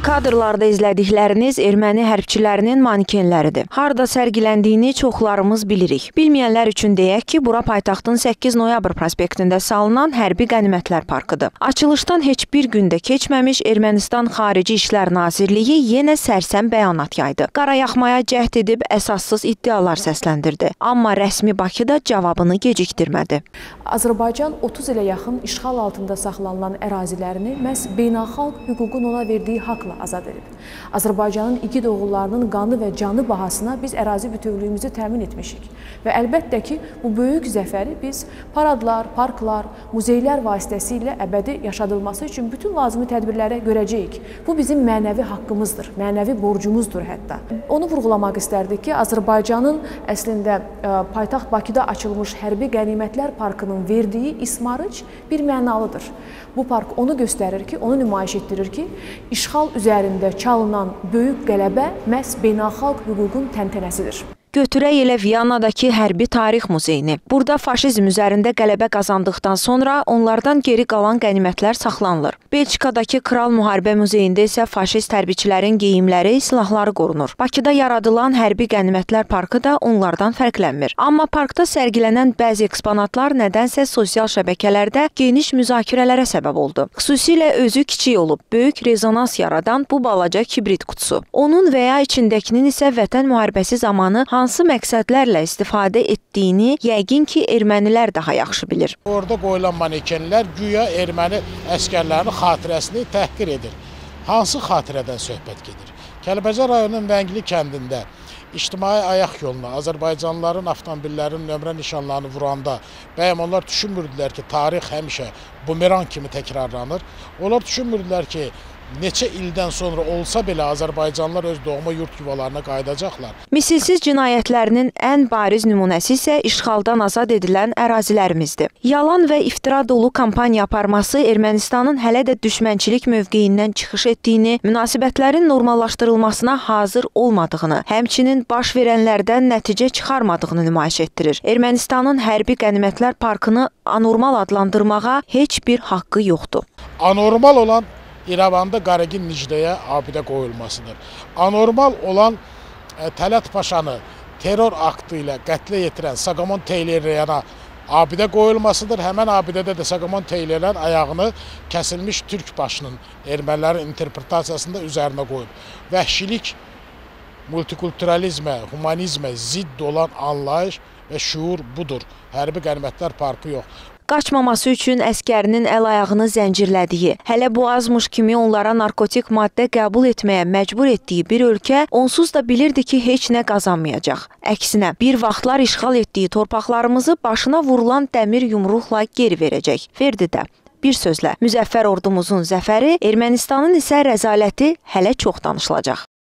Kadrlarda izlədikləriniz erməni hərbçilərinin manekenləridir. Harda sərgiləndiyini çoxlarımız bilirik. Bilməyənlər üçün deyək ki, bura paytaxtın 8 noyabr prospektində salınan hərbi qənimətlər parkıdır. Açılışdan heç bir gündə keçməmiş Ermənistan Xarici İşlər Nazirliyi yenə sərsəm bəyanat yaydı. Qarayaxmaya cəhd edib əsassız iddialar səsləndirdi. Amma rəsmi Bakıda cavabını gecikdirmədi. Azərbaycan 30 ilə yaxın işğal altında saxlanılan ərazilərini məhz beynəlxalq hüququn ona verdiyi haqla azad edib. Azərbaycanın igid oğullarının qanı və canı bahasına biz ərazi bütövlüyümüzü təmin etmişik. Və əlbəttə ki, bu böyük zəfəri biz paradlar, parklar, muzeylər vasitəsilə əbədi yaşadılması üçün bütün lazımi tədbirlərə görəcəyik. Bu bizim mənəvi haqqımızdır, mənəvi borcumuzdur hətta. Onu vurğulamaq istərdik ki, Azərbaycanın əslində paytaxt Bakıda açılmış hərbi qənimətlər parkının verdiyi ismarıc bir mənalıdır. Bu park onu göstərir ki, onu nümayiş etdirir ki, işğal üzərində çalınan böyük qələbə məhz beynəlxalq hüququn təntənəsidir. Götürək elə Viyanadakı Hərbi Tarix Muzeyini. Burada faşizm üzərində qələbə qazandıqdan sonra onlardan geri qalan qənimətlər saxlanılır. Belçikadakı Kral Müharibə Muzeyində isə faşist hərbiçilərin geyimləri, silahları qorunur. Bakıda yaradılan Hərbi Qənimətlər Parkı da onlardan fərqlənmir. Amma parkda sərgilənən bəzi eksponatlar nədənsə sosial şəbəkələrdə geniş müzakirələrə səbəb oldu. Xüsusilə özü kiçik olub, böyük rezonans yaradan bu balaca kibrit qutusu. Onun və ya içindəkinin isə Vətən müharibəsi zamanı hansı məqsədlərlə istifadə etdiyini yəqin ki, ermənilər daha yaxşı bilir. Orada qoyulan manekenlər güya erməni əskərlərinin xatirəsini təhqir edir. Hansı xatirədən söhbət gedir? Kəlbəcər rayonunun Vəngli kəndində ictimai ayaq yoluna Azərbaycanlıların avtomobillərinin nömrə nişanlarını vuranda bəyəm onlar düşünmürdülər ki, tarix həmişə bumerang kimi təkrarlanır. Onlar düşünmürdülər ki, neçə ildən sonra olsa belə Azərbaycanlılar öz doğma yurt yuvalarına qayıdacaqlar. Misilsiz cinayətlərinin ən bariz nümunəsi isə işğaldan azad edilən ərazilərimizdir. Yalan və iftira dolu kampaniya aparması Ermənistanın hələ də düşmənçilik mövqeyindən çıxış etdiyini, münasibətlərin normallaşdırılmasına hazır olmadığını, həmçinin baş verənlərdən nəticə çıxarmadığını nümayiş etdirir. Ermənistanın hərbi qənimətlər parkını anormal adlandırmağa heç bir haqqı yoxdur. Anormal olan İrəvanda Qaragin Nicdəyə abidə qoyulmasıdır. Anormal olan Tələt Paşanı terror aktı ilə qətlə yetirən Saqamon Teyleyana abidə qoyulmasıdır. Həmən abidədə də Saqamon Teyleyənin ayağını kəsilmiş türk başının ermənilərin interpretasiyasında üzərinə qoyub. Vəhşilik, multikulturalizmə, humanizmə zidd olan anlayış və şuur budur. Hərbi qənimətlər parkı yox. Qaçmaması üçün əskərinin əl-ayağını zəncirlədiyi, hələ boğazmış kimi onlara narkotik maddə qəbul etməyə məcbur etdiyi bir ölkə onsuz da bilirdi ki, heç nə qazanmayacaq. Əksinə, bir vaxtlar işğal etdiyi torpaqlarımızı başına vurulan dəmir yumruqla geri verəcək. Verdi də. Bir sözlə, müzəffər ordumuzun zəfəri, Ermənistanın isə rəzaləti hələ çox danışılacaq.